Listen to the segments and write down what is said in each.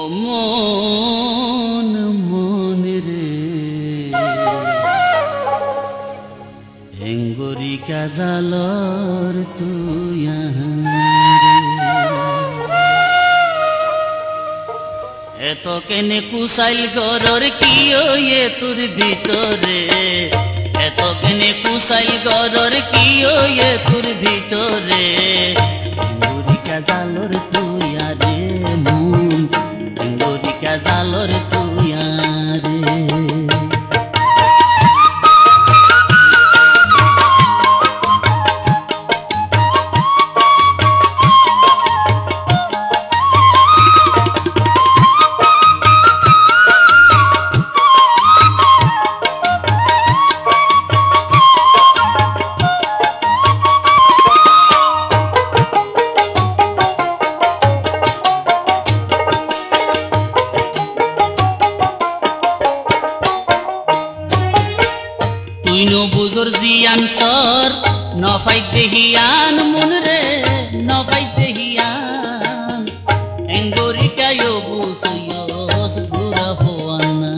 মন মন রে হেঙ্গরি কাজালর তুই এত কেনে কুসাইল গরর কিও এ তোর ভিতরে এত কেনে কুসাইল গরর কিও এ তোর ভিতরে হেঙ্গরি কাজালর তুই রে মন হেঙ্গরি কাজালর তুই রে বুজুর জিয়ান সর নফাই দেহিয়ান মন রে নফাই দেহিয়ান এঙ্গরি কায়ো বুসয়স গুরা হওয়ানা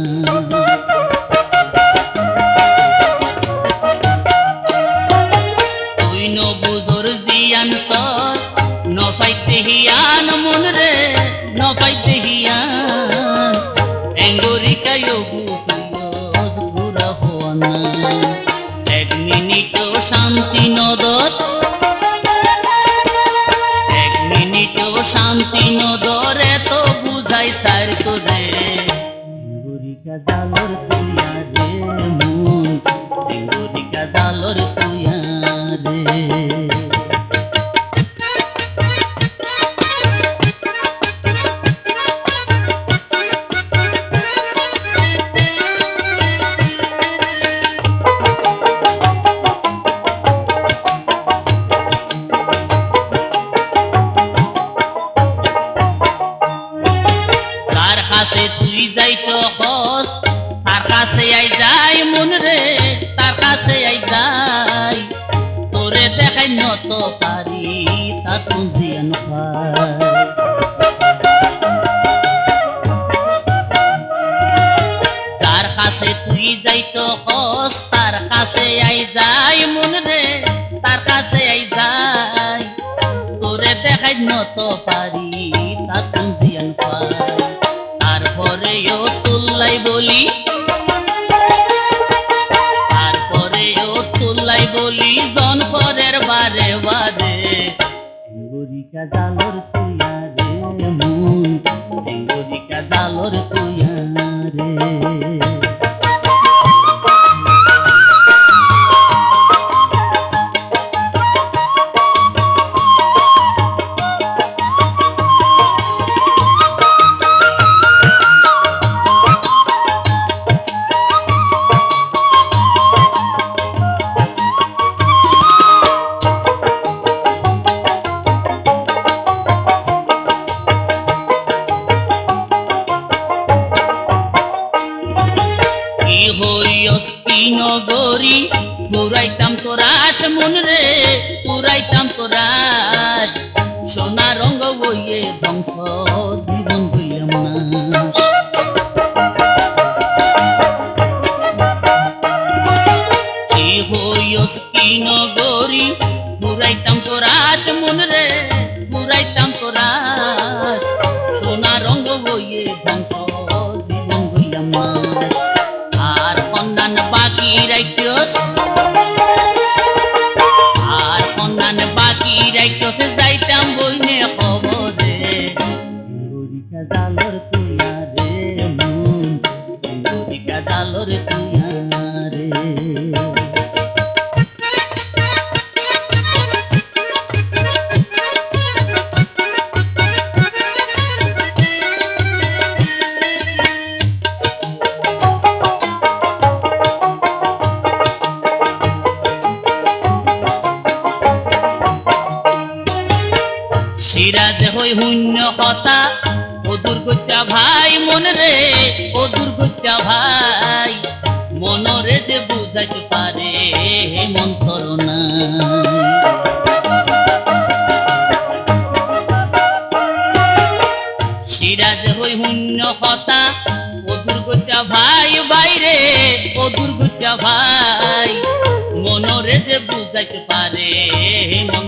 তুই ন বুজুর জিয়ান সর নফাই দেহিয়ান মন রে নফাই দেহিয়ান এঙ্গরি কায়ো বুসয়স গুরা হওয়ানা শান্তি নদর এক মিনিটও শান্তি নদর এত বুঝাই সার করে হেঙ্গরি কাজালর তুইয়া রে মন হেঙ্গরি কাজালর তুইয়া রে কাছে তুই যাইতো হস তার কাছে আই যাই মন রে তার কাছে আই যাই তোরে দেখাই নত পারি তা তুই যার কাছে তুই যাইতো হস তার কাছে আই যাই মন রে তার কাছে আই যাই তোরে দেখাই নত পারি তা তুই তারপরেও তুল্লাই বলি তারপরেও তুল্লাই বলি জন পরের বারে বারে হেঙ্গরি কাজালর তুইয়া রে মন হেঙ্গরি কাজালর তুইয়া রে নগরী পুরাইতাম তোরাস মন রে পুরাইতাম তোরাস সোনা রঙ বইয়ে ধ্বংস জীবন হইলাম না কি হইস কি নগরী পুরাইতাম তোরাস মন রে পুরাইতাম তোরাস সোনা রঙ বইয়ে ধ্বংস জীবন হইলাম না বাকি রাইতস আর অন্যান্য বাকি রাইতস যাইতাম বইনে খবরে হেঙ্গরি কাজালর তুইয়া রে মন হেঙ্গরি কাজালর তুইয়া রে সিরাজ হই শূন্য কথা ও দুর্গত্যা ভাই মন রে ও দুর্গত্যা ভাই মনরে যে বুঝাইতে পারে মন্তর না সিরাজ হই শূন্য যাইতে পারে মন